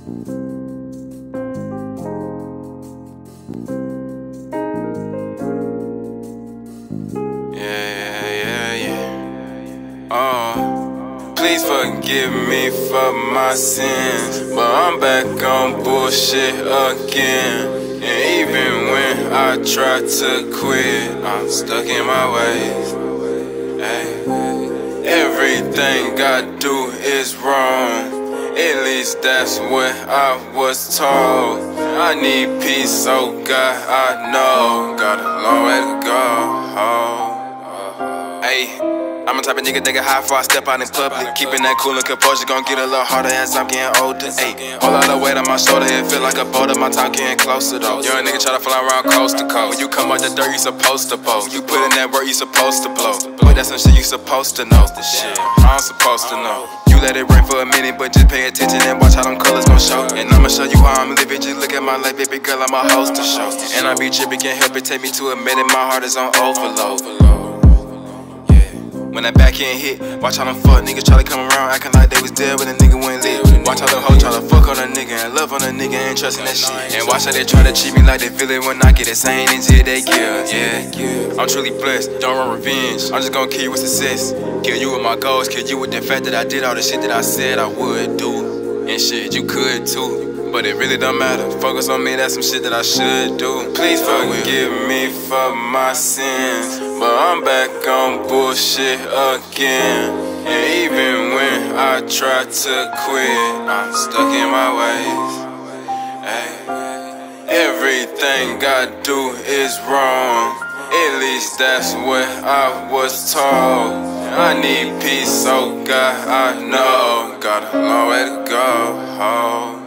Please forgive me for my sins, but I'm back on bullshit again. And even when I try to quit, I'm stuck in my ways. Ay. Everything I do is wrong, at least that's what I was told. I need peace, oh God, I know. Got a long way to go. Ay. I'm the type of nigga that get high before I step out in public. Keeping that cool and composure gon' get a little harder as I'm getting older. Ayy, all out the weight on my shoulder, it feel like a boulder. My time getting closer though. Young nigga try to fly around coast to coast. When you come out the dirt, you supposed to boast. You put in that work, you supposed to blow. Boy, that's some shit you supposed to know. The shit I'm supposed to know. You let it rain for a minute, but just pay attention and watch how them colors gon' show. And I'ma show you how I'm living. Just look at my life, baby girl, I'm a host to show. And I be tripping, can't help it, take me to a minute. My heart is on overload. When that backhand hit, watch how them fuck niggas try to come around acting like they was dead when a nigga went lit. Watch how the hoe try to fuck on a nigga and love on a nigga and trusting that shit. And watch how they try to treat me like they feel it when I get the same energy they give. Yeah, I'm truly blessed, don't want revenge. I'm just gonna kill you with success. Kill you with my goals, kill you with the fact that I did all the shit that I said I would do. And shit, you could too. But it really don't matter, focus on me, that's some shit that I should do. Please forgive me for my sins, but I'm back on bullshit again. And even when I try to quit, I'm stuck in my ways. Ay. Everything I do is wrong, at least that's what I was told. I need peace, oh God, I know. Got a long way to go.